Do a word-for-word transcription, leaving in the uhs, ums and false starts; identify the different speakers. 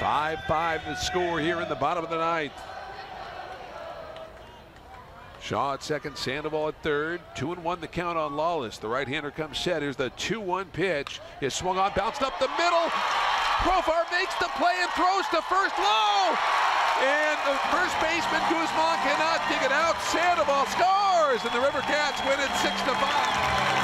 Speaker 1: five five the score here in the bottom of the ninth. Shaw at second, Sandoval at third. Two and one the count on Lollis. The right-hander comes set. Here's the two one pitch. It's swung on, bounced up the middle. Profar makes the play and throws to first low. And the first baseman, Guzman, cannot dig it out. Sandoval scores, and the River Cats win it six to five.